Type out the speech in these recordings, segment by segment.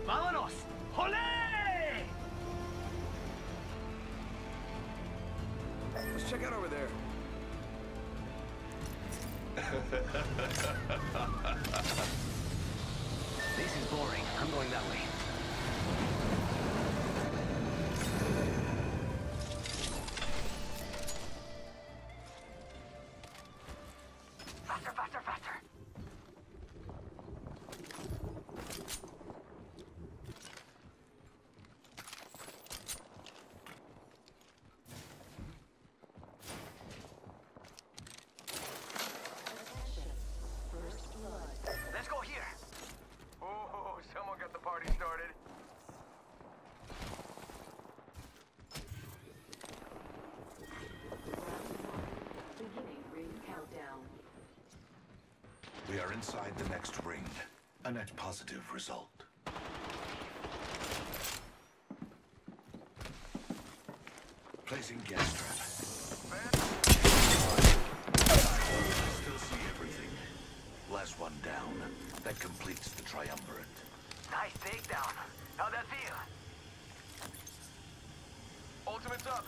Vámonos! Olé! Let's check out over there. This is boring. I'm going that way. Faster, faster, faster! Let's go here! Oh, someone got the party started. Beginning ring countdown. We are inside the next ring. A net positive result. Placing gas trap. I still see everything. Last one down. That completes the triumvirate. Nice takedown. How'd that feel? Ultimate's up.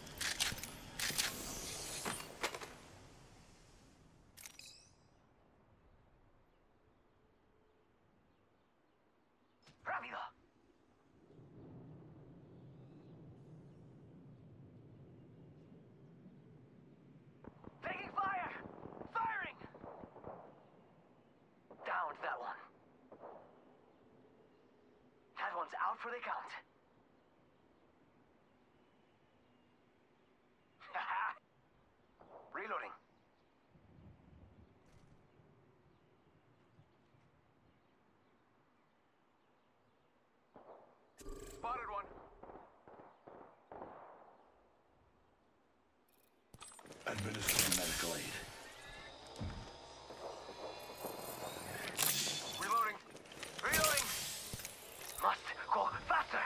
Rápido! Taking fire! Firing! Downed that one. That one's out for the count. Reloading. Spotted one. Administering medical aid. Reloading. Reloading! Must go faster!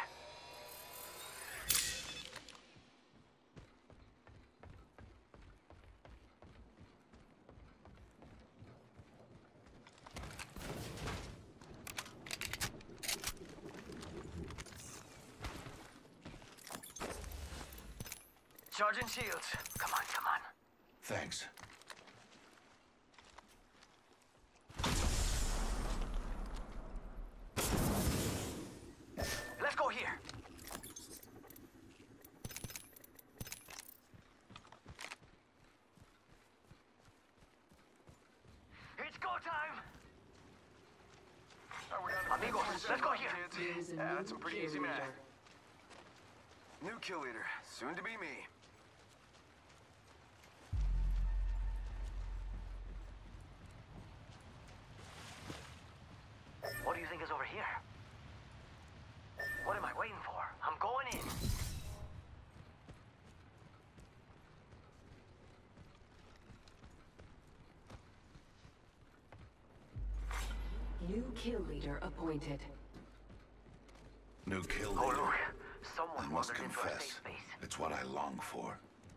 Charging shields. Come on, come on. Thanks. Let's go here. It's go time. Oh, we're down to Amigos, let's go here. kids. Yeah, that's some pretty easy math. New kill leader. Soon to be me. What do you think is over here? What am I waiting for? I'm going in. New kill leader appointed. New kill Oh, leader. look. I Someone must wandered into our safe confess, space. it's what I long for.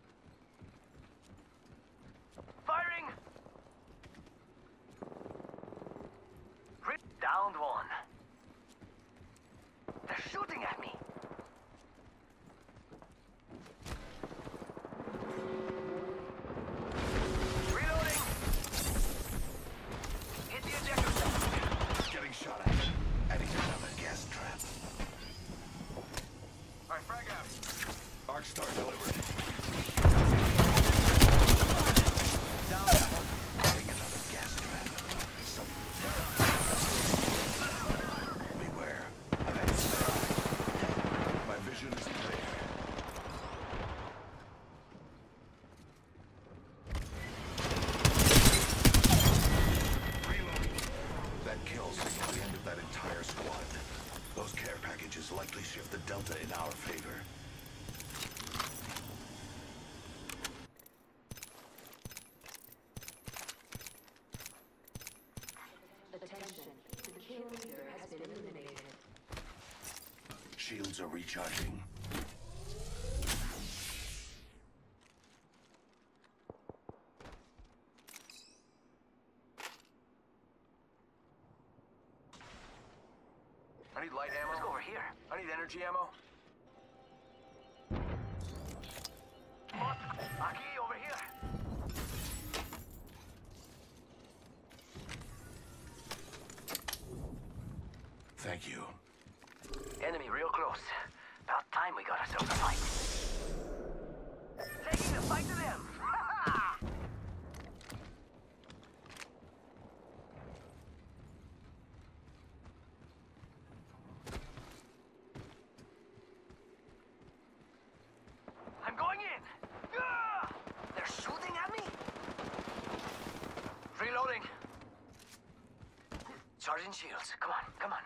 Firing! Downed one. They're shooting at me. Reloading! Hit the ejector. Getting shot at. Adding another gas trap. All right, frag out. Arcstar delivered. Adding another gas trap. Beware. Of enemy. My vision is clear. Reloading. That kill signaled the end of that entire squad. Those care packages likely shift the delta in our favor. Attention. The kill leader has been eliminated. Shields are recharging. I I need light ammo. Let's go over here. I need energy ammo. Aquí, over here. Thank you. Enemy real close. About time we got ourselves a fight. Taking the fight to them. I'm going in. They're shooting at me. Reloading. Charging shields. Come on, come on.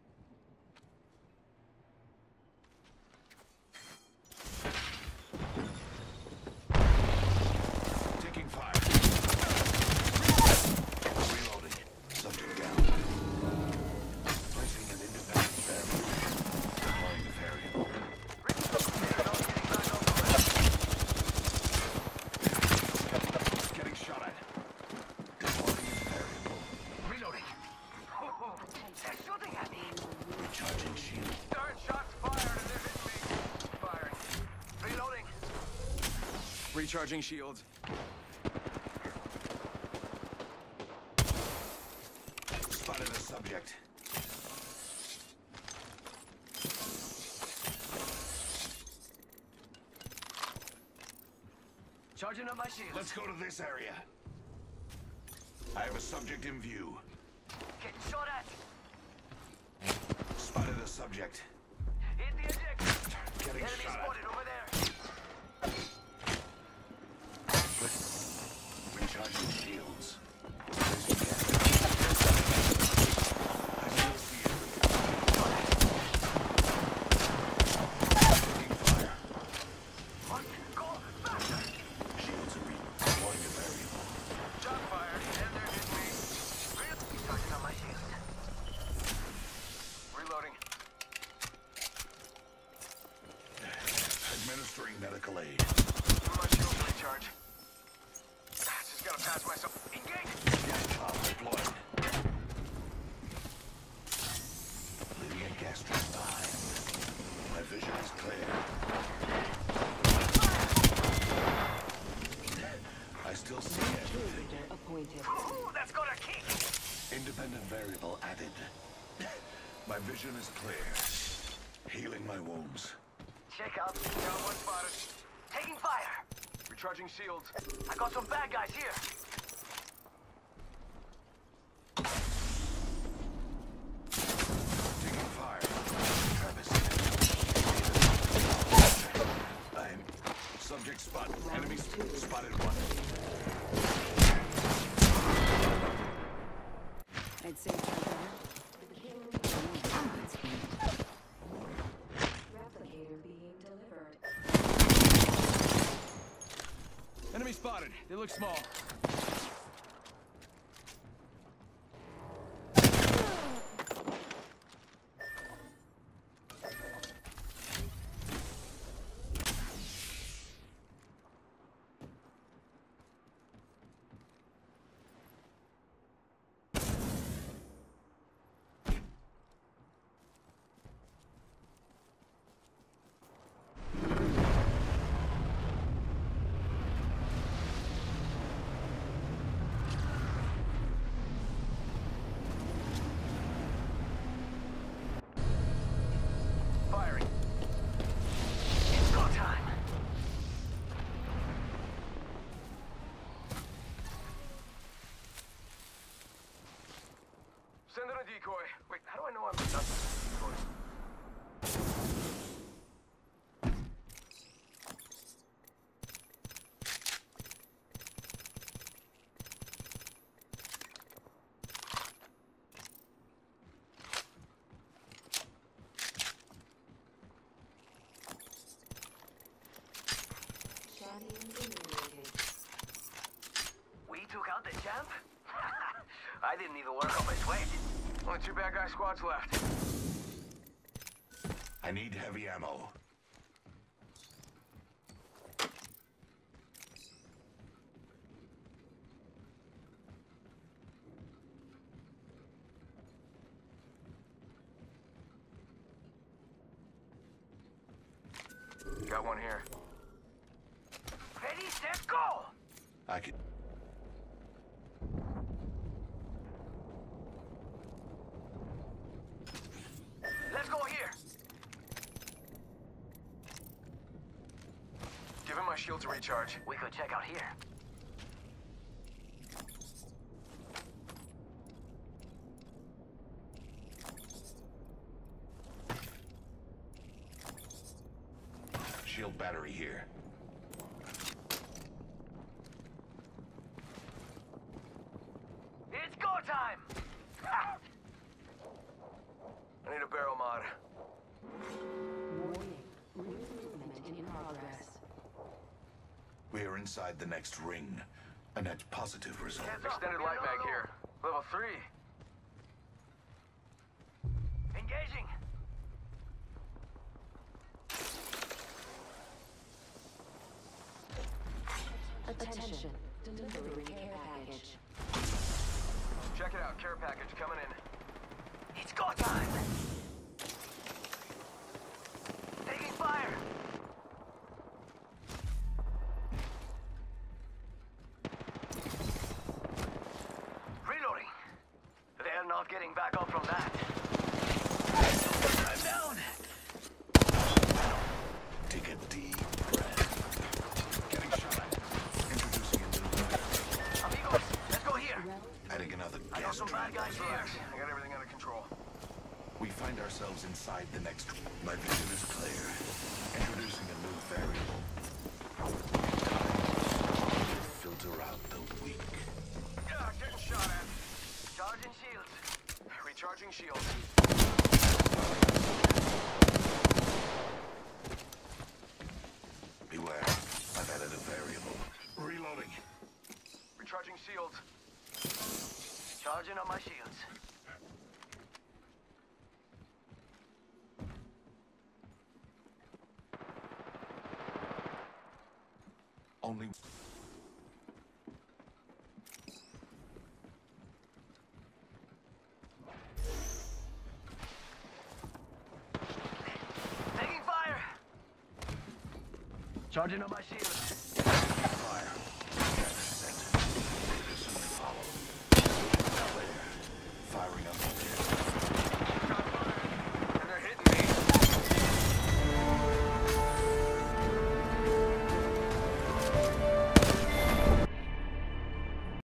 Taking fire. Reloading. Subject down. Placing an independent variable. Deploying the variable. Getting shot at. Deploying the variable. Reloading. They're shooting at me. Recharging shield. Darn shots fired and they're hitting me. Firing. Reloading. Recharging shields. Spotted a subject. Charging up my shields. Let's go to this area. I have a subject in view. Getting shot at. Spotted a subject. Hit the ejector. Getting Enemy shot spotted over there. at. Recharging shields. Taking fire. What? Go faster. Shields are deploying a variable. Shot fired and they're hitting me. Charging up my shields. Reloading. Administering medical aid. My shields recharge. Just gotta pass myself. Engage! Gas bomb deployed. Leaving a gas trap behind. My vision is clear. I still see everything. Appointed. Ooh, that's got a kick. Independent variable added. My vision is clear. Healing my wounds. Check out. Got one spotted. Taking fire. Recharging shields. I got some bad guys here. Taking fire. Travis. I'm subject spot. Enemy spotted one. I'd say try better. Replicator being delivered. Enemy spotted. They look small. Firing. It's go time. Send in a decoy. Wait, how do I know I'm not decoys? Champion eliminated. We took out the champ? I didn't even work up a sweat. Only 2 bad guy squads left. I need heavy ammo. Got one here. Ready, set, go! I can... Let's go here. Give him my shield to recharge. We could check out here. Shield battery here. It's go time! I need a barrel mod. Warning. Movement in progress. We are inside the next ring. A net positive result. Extended light mag here. Level 3. Engaging. Attention. Delivering care package. Check it out. Care package coming in. It's go time! Taking fire! Reloading. They're not getting back up from that. I'm down! Take a deep breath. Getting shot at. Introducing a new weapon. Amigos, let's go here. Adding another I got gas some bad guys here. Relax. I got everything under control. We find ourselves inside the next... My vision is clear. Introducing a new variable. Filter out the weak. Yeah, getting shot at. Charging shields. Recharging shield. Beware. I've added a variable. Reloading. Recharging shields. Charging on my shields. Only... Taking fire! Charging on my shields.